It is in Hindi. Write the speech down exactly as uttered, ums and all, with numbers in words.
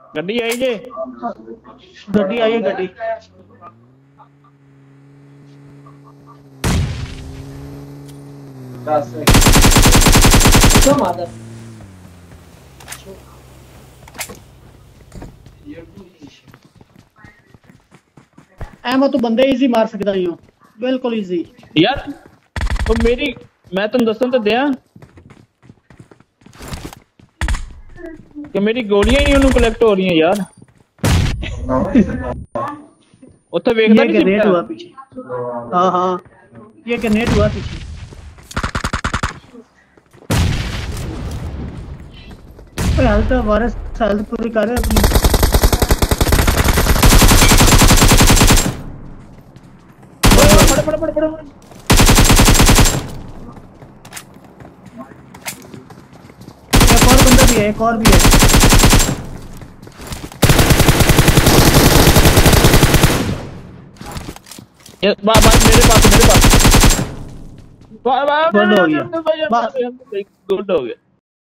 गड्डी आई जे गड्डी आई है गड्डी तो मादर एम तो बंदे इजी मार सकदा ही हो बिल्कुल इजी यार तो मेरी मैं तुम दसन तो दिया कि मेरी गोलियां ही उन्होंने कलेक्ट हो रही हैं यार उत्थे वेखदा नहीं ग्रेनेड हुआ पीछे हां हां ये ग्रेनेड हुआ पीछे पे हालत वारस हालत पूरी कर रहे अपनी बड़े बड़े बड़े बड़े एक और बंदा भी है एक और भी है ये बात मेरे पास मेरे पास गुड हो गया गुड हो गया